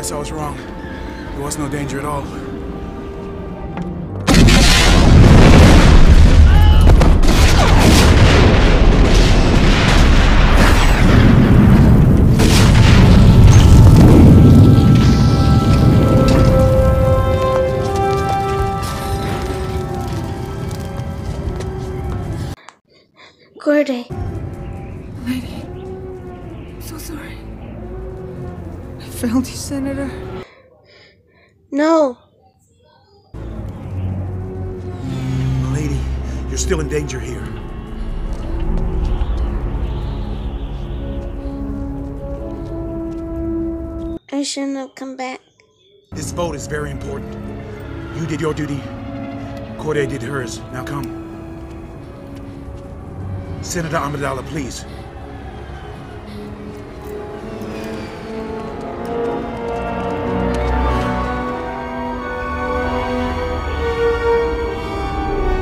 guess I was wrong. There was no danger at all. Corday. Lady, I'm so sorry. I failed you, Senator. No. Lady, you're still in danger here. I shouldn't have come back. This vote is very important. You did your duty. Corday did hers. Now come. Senator Amidala, please.